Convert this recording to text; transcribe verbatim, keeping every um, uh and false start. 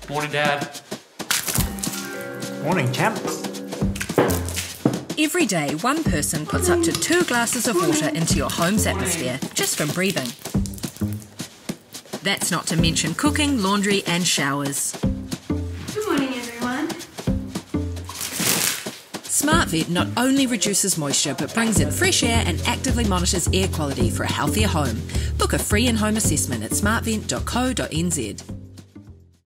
Morning, Dad. Morning, champ. Every day, one person puts up to two glasses of water into your home's atmosphere, just from breathing. That's not to mention cooking, laundry and showers. Good morning, everyone. Smartvent not only reduces moisture but brings in fresh air and actively monitors air quality for a healthier home. Book a free in-home assessment at smartvent dot co dot n z.